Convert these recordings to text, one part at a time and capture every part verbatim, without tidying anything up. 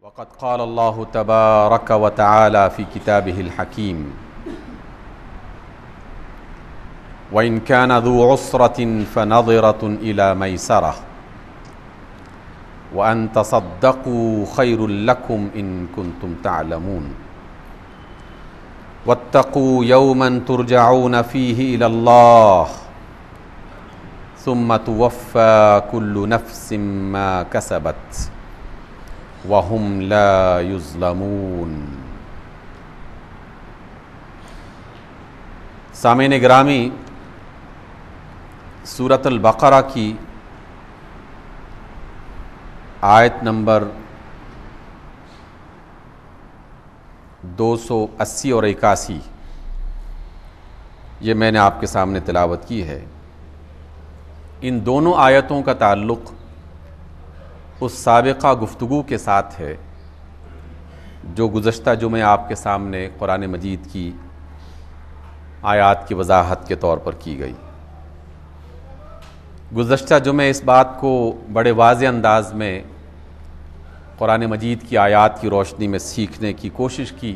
وقد قال الله تبارك وتعالى في كتابه الحكيم وإن كان ذو عسرة فنظرة إلى ميسرة وأن تصدقوا خير لكم إن كنتم تعلمون واتقوا يوما ترجعون فيه إلى الله ثم توفى كل نفس ما كسبت وهم لا يظلمون۔ سامعین گرامی، سورۃ البقرہ کی آیت نمبر دو سو اسی اور اکاسی یہ میں نے آپ کے سامنے تلاوت کی ہے۔ ان دونوں آیتوں کا تعلق اس سابقہ گفتگو کے ساتھ ہے جو گزشتہ جمعے آپ کے سامنے قرآن مجید کی آیات کی وضاحت کے طور پر کی گئی۔ گزشتہ جمعے اس بات کو بڑے واضح انداز میں قرآن مجید کی آیات کی روشنی میں سیکھنے کی کوشش کی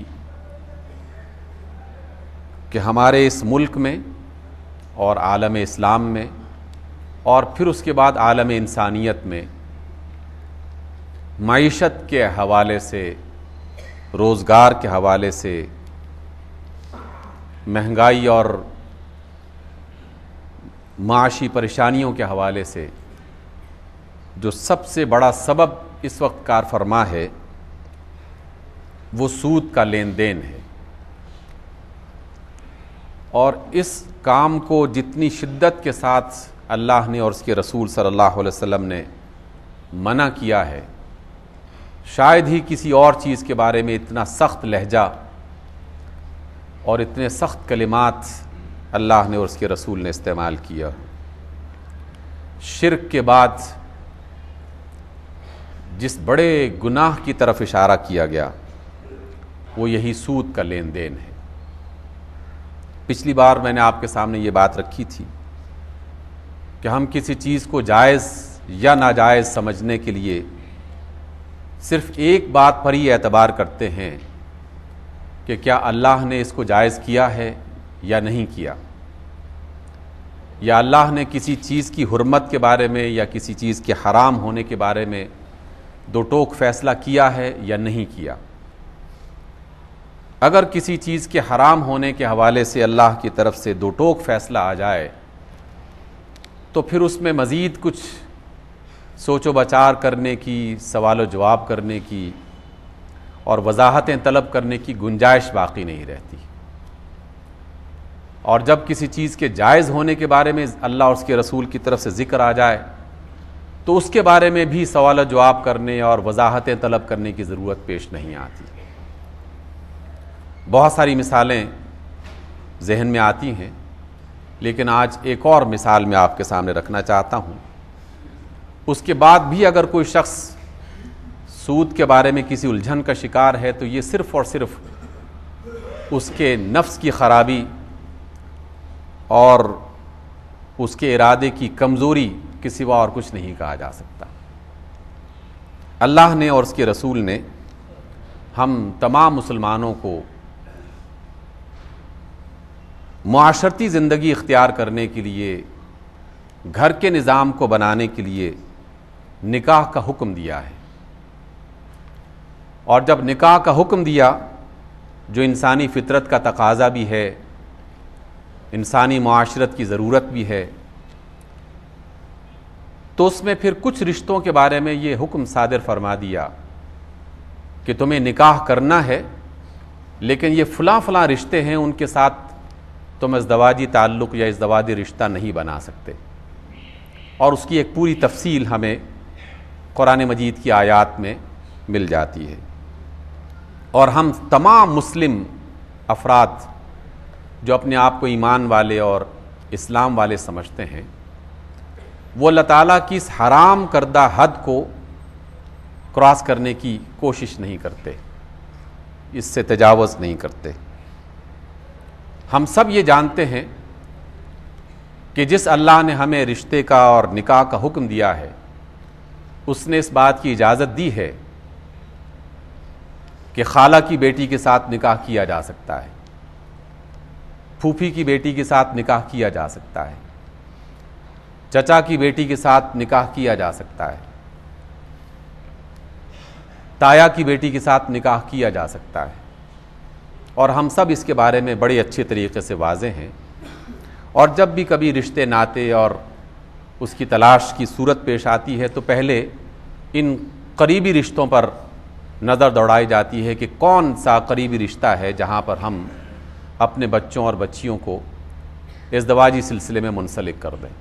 کہ ہمارے اس ملک میں اور عالم اسلام میں اور پھر اس کے بعد عالم انسانیت میں معیشت کے حوالے سے، روزگار کے حوالے سے، مہنگائی اور معاشی پریشانیوں کے حوالے سے جو سب سے بڑا سبب اس وقت کار فرما ہے وہ سود کا لین دین ہے، اور اس کام کو جتنی شدت کے ساتھ اللہ نے اور اس کے رسول صلی اللہ علیہ وسلم نے منع کیا ہے، شاید ہی کسی اور چیز کے بارے میں اتنا سخت لہجہ اور اتنے سخت کلمات اللہ نے اور اس کے رسول نے استعمال کیا۔ شرک کے بعد جس بڑے گناہ کی طرف اشارہ کیا گیا وہ یہی سود کا لین دین ہے۔ پچھلی بار میں نے آپ کے سامنے یہ بات رکھی تھی کہ ہم کسی چیز کو جائز یا ناجائز سمجھنے کے لیے صرف ایک بات پر ہی اعتبار کرتے ہیں کہ کیا اللہ نے اس کو جائز کیا ہے یا نہیں کیا، یا اللہ نے کسی چیز کی حرمت کے بارے میں یا کسی چیز کے حرام ہونے کے بارے میں دو ٹوک فیصلہ کیا ہے یا نہیں کیا۔ اگر کسی چیز کے حرام ہونے کے حوالے سے اللہ کی طرف سے دو ٹوک فیصلہ آ جائے تو پھر اس میں مزید کچھ سوچ و بچار کرنے کی، سوال و جواب کرنے کی اور وضاحتیں طلب کرنے کی گنجائش باقی نہیں رہتی۔ اور جب کسی چیز کے جائز ہونے کے بارے میں اللہ اور اس کے رسول کی طرف سے ذکر آ جائے تو اس کے بارے میں بھی سوال و جواب کرنے اور وضاحتیں طلب کرنے کی ضرورت پیش نہیں آتی۔ بہت ساری مثالیں ذہن میں آتی ہیں، لیکن آج ایک اور مثال میں آپ کے سامنے رکھنا چاہتا ہوں۔ اس کے بعد بھی اگر کوئی شخص سود کے بارے میں کسی الجھن کا شکار ہے تو یہ صرف اور صرف اس کے نفس کی خرابی اور اس کے ارادے کی کمزوری کے سوا اور کچھ نہیں کہا جا سکتا۔ اللہ نے اور اس کے رسول نے ہم تمام مسلمانوں کو معاشرتی زندگی اختیار کرنے کے لیے، گھر کے نظام کو بنانے کے لیے نکاح کا حکم دیا ہے، اور جب نکاح کا حکم دیا جو انسانی فطرت کا تقاضا بھی ہے، انسانی معاشرت کی ضرورت بھی ہے، تو اس میں پھر کچھ رشتوں کے بارے میں یہ حکم صادر فرما دیا کہ تمہیں نکاح کرنا ہے، لیکن یہ فلاں فلاں رشتے ہیں، ان کے ساتھ تم ازدواجی تعلق یا ازدواجی رشتہ نہیں بنا سکتے، اور اس کی ایک پوری تفصیل ہمیں قرآن مجید کی آیات میں مل جاتی ہے۔ اور ہم تمام مسلم افراد جو اپنے آپ کو ایمان والے اور اسلام والے سمجھتے ہیں، وہ اللہ تعالیٰ کی اس حرام کردہ حد کو کراس کرنے کی کوشش نہیں کرتے، اس سے تجاوز نہیں کرتے۔ ہم سب یہ جانتے ہیں کہ جس اللہ نے ہمیں رشتے کا اور نکاح کا حکم دیا ہے، اس نے اس بات کی اجازت دی ہے کہ خالہ کی بیٹی کے ساتھ نکاح کیا جا سکتا ہے، پھوپھی کی بیٹی کے ساتھ نکاح کیا جا سکتا ہے، چچا کی بیٹی کے ساتھ نکاح کیا جا سکتا ہے، تایا کی بیٹی کے ساتھ نکاح کیا جا سکتا ہے، اور ہم سب اس کے بارے میں بڑے اچھے طریقے سے واضح ہیں۔ اور جب بھی کبھی رشتے ناتے اور اس کی تلاش کی صورت پیش آتی ہے تو پہلے ان قریبی رشتوں پر نظر دوڑائی جاتی ہے کہ کون سا قریبی رشتہ ہے جہاں پر ہم اپنے بچوں اور بچیوں کو ازدواجی سلسلے میں منسلک کر دیں۔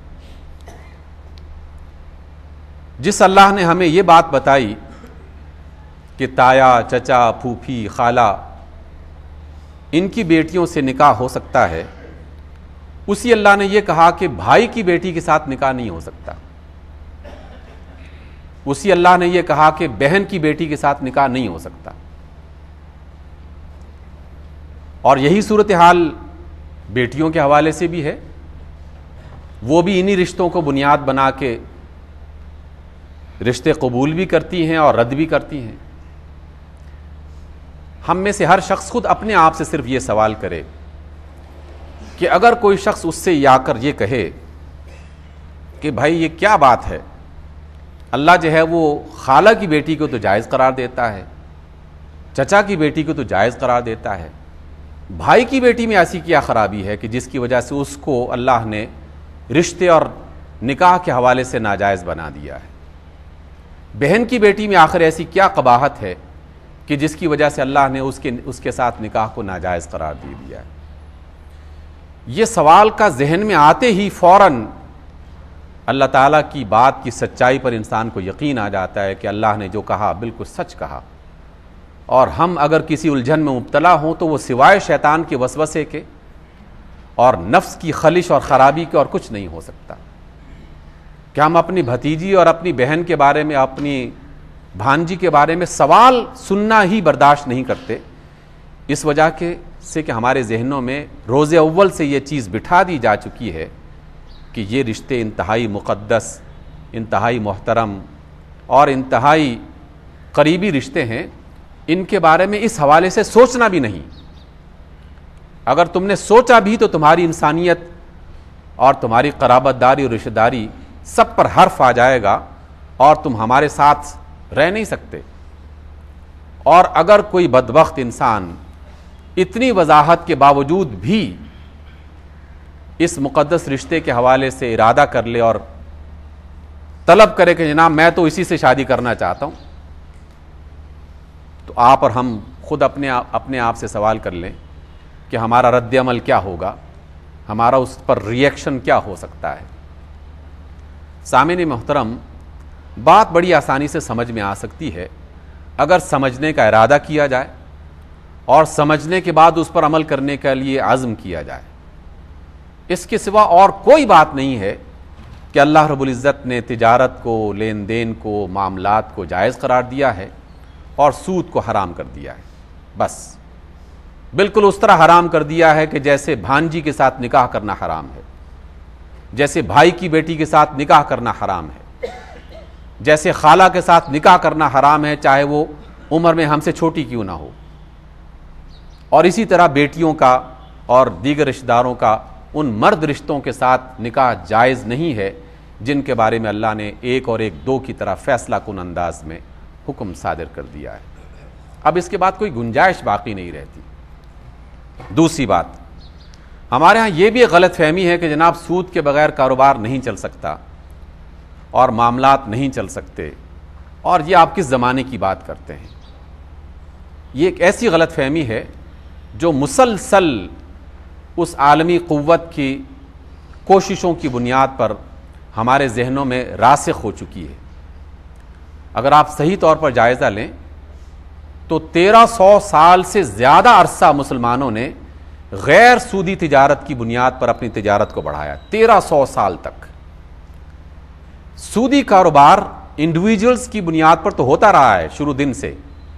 جس اللہ نے ہمیں یہ بات بتائی کہ تایا، چچا، پھوپھی، خالہ ان کی بیٹیوں سے نکاح ہو سکتا ہے، اسی اللہ نے یہ کہا کہ بھائی کی بیٹی کے ساتھ نکاح نہیں ہو سکتا، اسی اللہ نے یہ کہا کہ بہن کی بیٹی کے ساتھ نکاح نہیں ہو سکتا۔ اور یہی صورتحال بیٹیوں کے حوالے سے بھی ہے، وہ بھی انہی رشتوں کو بنیاد بنا کے رشتے قبول بھی کرتی ہیں اور رد بھی کرتی ہیں۔ ہم میں سے ہر شخص خود اپنے آپ سے صرف یہ سوال کرے کہ اگر کوئی شخص اس سے آ کر یہ کہے کہ بھائی یہ کیا بات ہے، اللہ جو ہے وہ خالہ کی بیٹی کو تو جائز قرار دیتا ہے، چچا کی بیٹی کو تو جائز قرار دیتا ہے، بھائی کی بیٹی میں ایسی کیا خرابی ہے کہ جس کی وجہ سے اس کو اللہ نے رشتے اور نکاح کے حوالے سے ناجائز بنا دیا ہے، بہن کی بیٹی میں آخر ایسی کیا قباحت ہے کہ جس کی وجہ سے اللہ نے اس کے اس کے ساتھ نکاح کو ناجائز قرار دے دیا ہے۔ یہ سوال کا ذہن میں آتے ہی فوراً اللہ تعالیٰ کی بات کی سچائی پر انسان کو یقین آ جاتا ہے کہ اللہ نے جو کہا بالکل سچ کہا، اور ہم اگر کسی الجھن میں مبتلا ہوں تو وہ سوائے شیطان کے وسوسے کے اور نفس کی خلش اور خرابی کے اور کچھ نہیں ہو سکتا، کہ ہم اپنی بھتیجی اور اپنی بہن کے بارے میں، اپنی بھانجی کے بارے میں سوال سننا ہی برداشت نہیں کرتے، اس وجہ کے سے کہ ہمارے ذہنوں میں روز اول سے یہ چیز بٹھا دی جا چکی ہے کہ یہ رشتے انتہائی مقدس، انتہائی محترم اور انتہائی قریبی رشتے ہیں، ان کے بارے میں اس حوالے سے سوچنا بھی نہیں۔ اگر تم نے سوچا بھی تو تمہاری انسانیت اور تمہاری قرابت داری اور رشتہ داری سب پر حرف آ جائے گا اور تم ہمارے ساتھ رہ نہیں سکتے۔ اور اگر کوئی بدبخت انسان اتنی وضاحت کے باوجود بھی اس مقدس رشتے کے حوالے سے ارادہ کر لے اور طلب کرے کہ جناب میں تو اسی سے شادی کرنا چاہتا ہوں، تو آپ اور ہم خود اپنے اپنے آپ سے سوال کر لیں کہ ہمارا رد عمل کیا ہوگا، ہمارا اس پر ری ایکشن کیا ہو سکتا ہے۔ سامعین محترم، بات بڑی آسانی سے سمجھ میں آ سکتی ہے اگر سمجھنے کا ارادہ کیا جائے اور سمجھنے کے بعد اس پر عمل کرنے کے لیے عزم کیا جائے۔ اس کے سوا اور کوئی بات نہیں ہے کہ اللہ رب العزت نے تجارت کو، لین دین کو، معاملات کو جائز قرار دیا ہے اور سود کو حرام کر دیا ہے، بس بالکل اس طرح حرام کر دیا ہے کہ جیسے بھانجی کے ساتھ نکاح کرنا حرام ہے، جیسے بھائی کی بیٹی کے ساتھ نکاح کرنا حرام ہے، جیسے خالہ کے ساتھ نکاح کرنا حرام ہے چاہے وہ عمر میں ہم سے چھوٹی کیوں نہ ہو، اور اسی طرح بیٹیوں کا اور دیگر رشتہ داروں کا ان مرد رشتوں کے ساتھ نکاح جائز نہیں ہے جن کے بارے میں اللہ نے ایک اور ایک دو کی طرح فیصلہ کن انداز میں حکم صادر کر دیا ہے۔ اب اس کے بعد کوئی گنجائش باقی نہیں رہتی۔ دوسری بات، ہمارے ہاں یہ بھی غلط فہمی ہے کہ جناب سود کے بغیر کاروبار نہیں چل سکتا اور معاملات نہیں چل سکتے، اور یہ آپ کس زمانے کی بات کرتے ہیں۔ یہ ایک ایسی غلط فہمی ہے جو مسلسل اس عالمی قوت کی کوششوں کی بنیاد پر ہمارے ذہنوں میں راسخ ہو چکی ہے۔ اگر آپ صحیح طور پر جائزہ لیں تو تیرہ سو سال سے زیادہ عرصہ مسلمانوں نے غیر سودی تجارت کی بنیاد پر اپنی تجارت کو بڑھایا، تیرہ سو سال تک۔ سودی کاروبار انڈیویجولز کی بنیاد پر تو ہوتا رہا ہے شروع دن سے،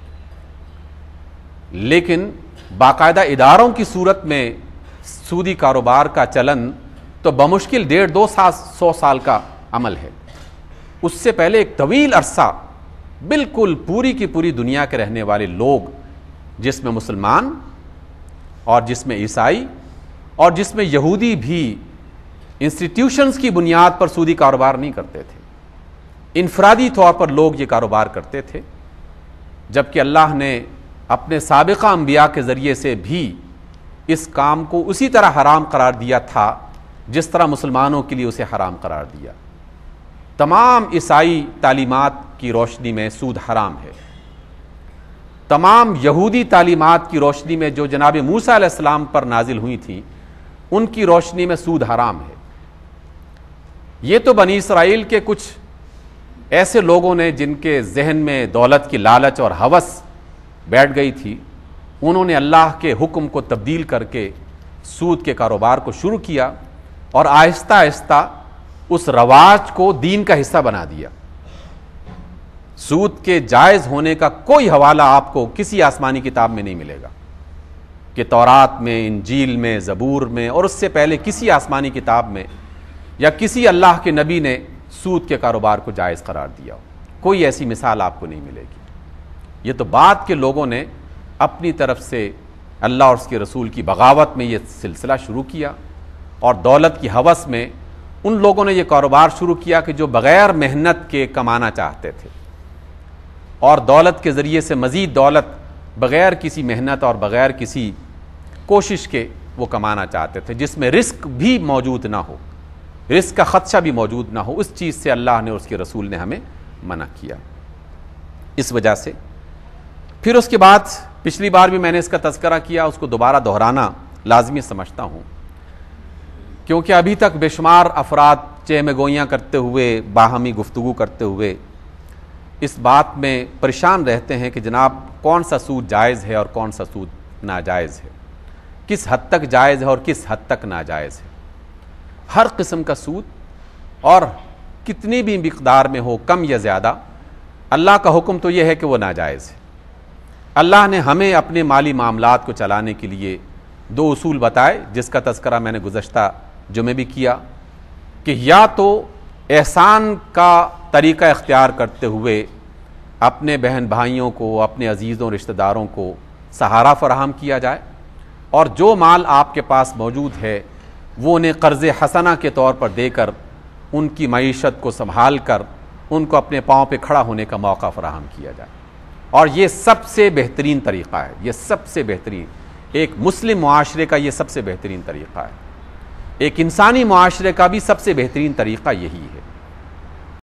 لیکن باقاعدہ اداروں کی صورت میں سودی کاروبار کا چلن تو بمشکل ڈیڑھ دو سو سال کا عمل ہے۔ اس سے پہلے ایک طویل عرصہ بالکل پوری کی پوری دنیا کے رہنے والے لوگ جس میں مسلمان اور جس میں عیسائی اور جس میں یہودی بھی انسٹیٹیوشنز کی بنیاد پر سودی کاروبار نہیں کرتے تھے، انفرادی طور پر لوگ یہ کاروبار کرتے تھے، جبکہ اللہ نے اپنے سابقہ انبیاء کے ذریعے سے بھی اس کام کو اسی طرح حرام قرار دیا تھا جس طرح مسلمانوں کے لیے اسے حرام قرار دیا۔ تمام عیسائی تعلیمات کی روشنی میں سود حرام ہے، تمام یہودی تعلیمات کی روشنی میں جو جناب موسیٰ علیہ السلام پر نازل ہوئی تھیں ان کی روشنی میں سود حرام ہے۔ یہ تو بنی اسرائیل کے کچھ ایسے لوگوں نے جن کے ذہن میں دولت کی لالچ اور ہوس بیٹھ گئی تھی، انہوں نے اللہ کے حکم کو تبدیل کر کے سود کے کاروبار کو شروع کیا اور آہستہ آہستہ اس رواج کو دین کا حصہ بنا دیا۔ سود کے جائز ہونے کا کوئی حوالہ آپ کو کسی آسمانی کتاب میں نہیں ملے گا کہ تورات میں، انجیل میں، زبور میں اور اس سے پہلے کسی آسمانی کتاب میں یا کسی اللہ کے نبی نے سود کے کاروبار کو جائز قرار دیا ہو۔ کوئی ایسی مثال آپ کو نہیں ملے گی۔ یہ تو بعد کے لوگوں نے اپنی طرف سے اللہ اور اس کے رسول کی بغاوت میں یہ سلسلہ شروع کیا، اور دولت کی ہوس میں ان لوگوں نے یہ کاروبار شروع کیا کہ جو بغیر محنت کے کمانا چاہتے تھے اور دولت کے ذریعے سے مزید دولت بغیر کسی محنت اور بغیر کسی کوشش کے وہ کمانا چاہتے تھے، جس میں رزق بھی موجود نہ ہو، رزق کا خدشہ بھی موجود نہ ہو۔ اس چیز سے اللہ نے اور اس کے رسول نے ہمیں منع کیا۔ اس وجہ سے پھر اس کے بعد پچھلی بار بھی میں نے اس کا تذکرہ کیا، اس کو دوبارہ دہرانا لازمی سمجھتا ہوں، کیونکہ ابھی تک بے شمار افراد چہمے گوئیاں کرتے ہوئے، باہمی گفتگو کرتے ہوئے اس بات میں پریشان رہتے ہیں کہ جناب کون سا سود جائز ہے اور کون سا سود ناجائز ہے، کس حد تک جائز ہے اور کس حد تک ناجائز ہے۔ ہر قسم کا سود اور کتنی بھی مقدار میں ہو، کم یا زیادہ، اللہ کا حکم تو یہ ہے کہ وہ ناجائز ہے۔ اللہ نے ہمیں اپنے مالی معاملات کو چلانے کے لیے دو اصول بتائے، جس کا تذکرہ میں نے گزشتہ جمعے بھی کیا، کہ یا تو احسان کا طریقہ اختیار کرتے ہوئے اپنے بہن بھائیوں کو، اپنے عزیزوں رشتہ داروں کو سہارا فراہم کیا جائے، اور جو مال آپ کے پاس موجود ہے وہ انہیں قرض حسنہ کے طور پر دے کر ان کی معیشت کو سنبھال کر ان کو اپنے پاؤں پہ کھڑا ہونے کا موقع فراہم کیا جائے۔ اور یہ سب سے بہترین طریقہ ہے، یہ سب سے بہترین، ایک مسلم معاشرے کا یہ سب سے بہترین طریقہ ہے، ایک انسانی معاشرے کا بھی سب سے بہترین طریقہ یہی ہے۔